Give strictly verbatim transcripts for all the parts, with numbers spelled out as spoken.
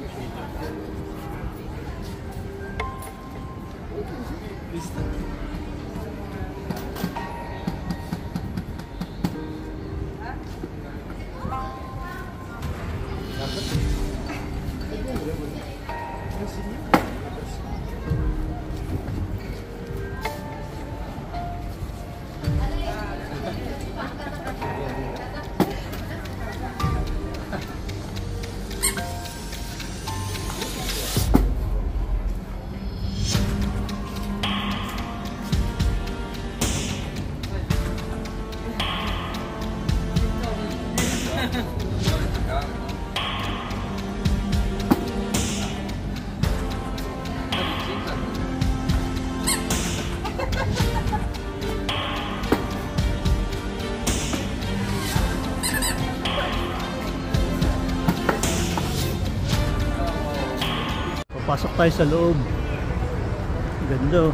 Pasok tayo sa loob. Ganda.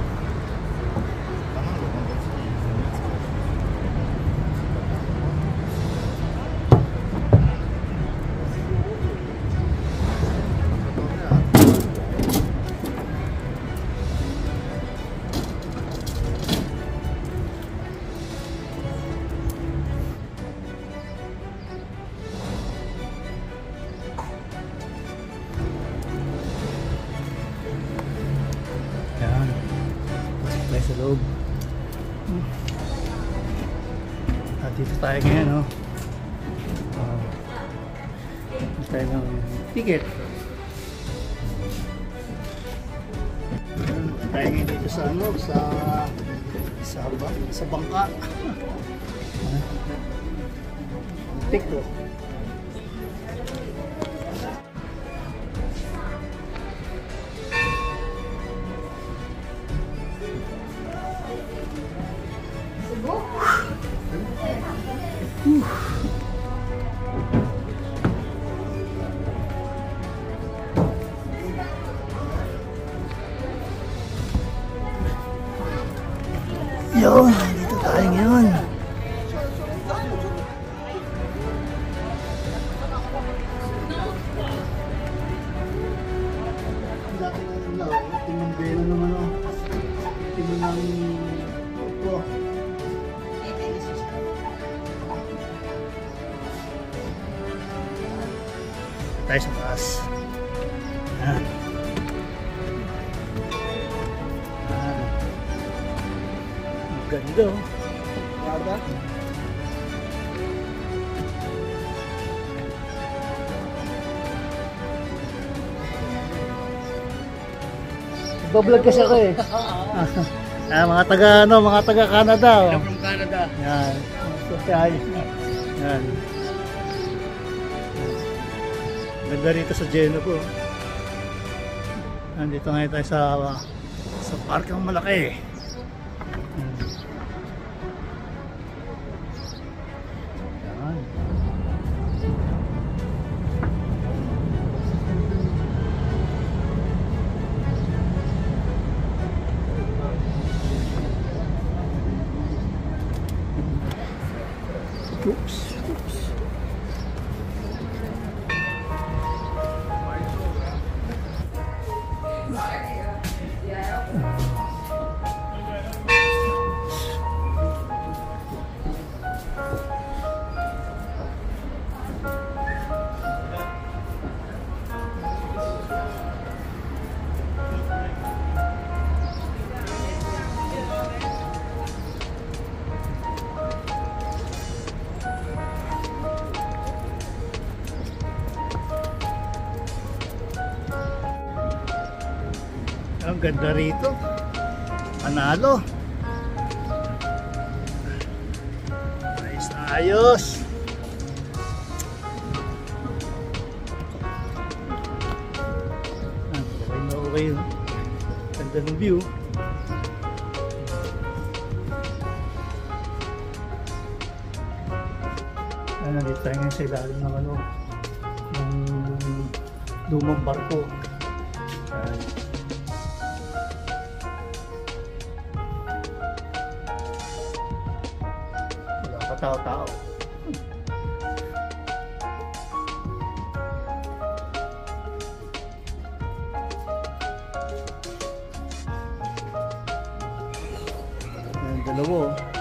Sa loob. At dito tayo ngayon, no? Uh, dito tayo ng ticket. Dito tayo ngayon dito sa ano, sa sa, sa bangka. Tikto. Yun, dito tayo ngayon. Dati na yung lao, tinumbela naman o. Tinunang ito. Tayo sa taas. Ayan. Ganda. Ganda. Nagbablog kasi ako eh. Ah, mga taga ano, mga taga Canada. Oh. From Canada. Yan. Social. Yan. Ganda rito sa Geno po. Nandito ngayon tayo sa sa parkang malaki. Oops, oops. Ang ganda rito. Panalo. Ayos na ayos. Ah, okay na okay. Ganda ng view. Ah, nandito tayo ngayon sa ilalim ng ano, ng lumang barko. Ayan. Tao-tao. Dalawa.